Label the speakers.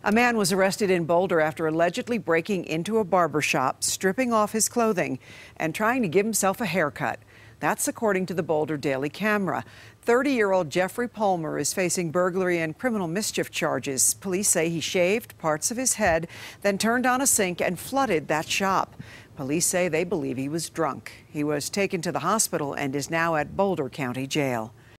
Speaker 1: A man was arrested in Boulder after allegedly breaking into a barber shop, stripping off his clothing, and trying to give himself a haircut. That's according to the Boulder Daily Camera. 30-year-old Jeffrey Palmer is facing burglary and criminal mischief charges. Police say he shaved parts of his head, then turned on a sink and flooded that shop. Police say they believe he was drunk. He was taken to the hospital and is now at Boulder County Jail.